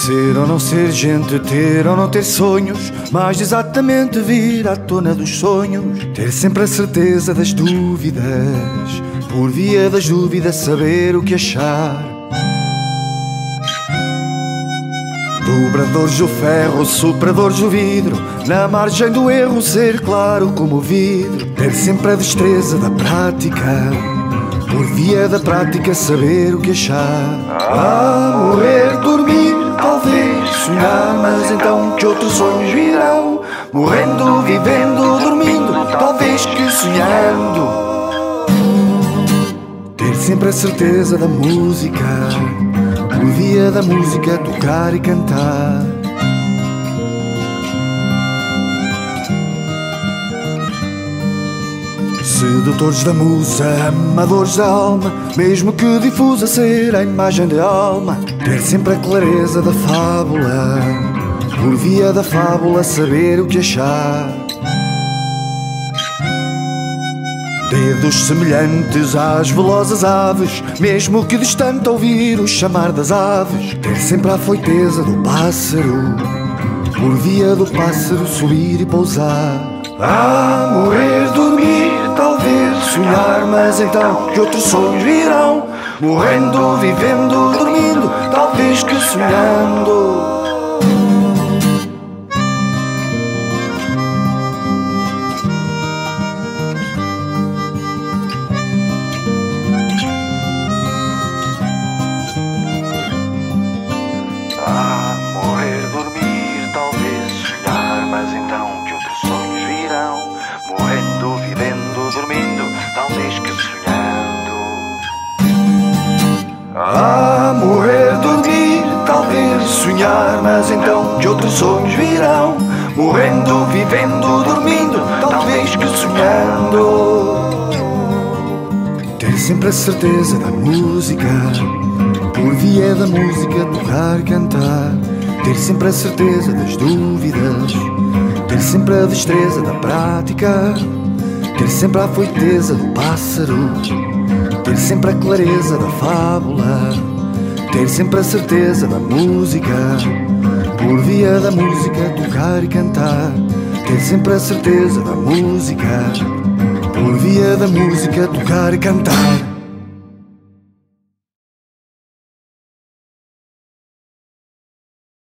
Ser ou não ser gente, ter ou não ter sonhos, mais exatamente vir à tona dos sonhos. Ter sempre a certeza das dúvidas, por via das dúvidas saber o que achar. Dobradores do ferro, superadores do vidro, na margem do erro ser claro como o vidro. Ter sempre a destreza da prática, por via da prática saber o que achar. Morrer, dormir, talvez sonhar, mas então que outros sonhos virão. Morrendo, vivendo, dormindo, talvez que sonhando. Ter sempre a certeza da música, por via da música tocar e cantar. Sedutores da musa, amadores da alma, mesmo que difusa ser a imagem de alma. Ter sempre a clareza da fábula, por via da fábula saber o que achar. Dedos semelhantes às velozes aves, mesmo que distante ouvir o chamar das aves. Ter sempre a foiteza do pássaro, por via do pássaro subir e pousar. Morrer, dormir, talvez sonhar, mas então que outros sonhos virão. Morrendo, vivendo, dormindo, talvez que sonhando. Morrer, dormir, talvez sonhar, mas então que outros sonhos virão. Morrendo, vivendo, dormindo, talvez que sonhando. Morrer, dormir, talvez sonhar, mas então que outros sonhos virão. Morrendo, vivendo, dormindo, talvez que sonhando. Ter sempre a certeza da música, por via da música tocar, cantar. Ter sempre a certeza das dúvidas, ter sempre a destreza da prática. Ter sempre a foiteza do pássaro, ter sempre a clareza da fábula. Ter sempre a certeza da música, por via da música tocar e cantar. Ter sempre a certeza da música, por via da música tocar e cantar.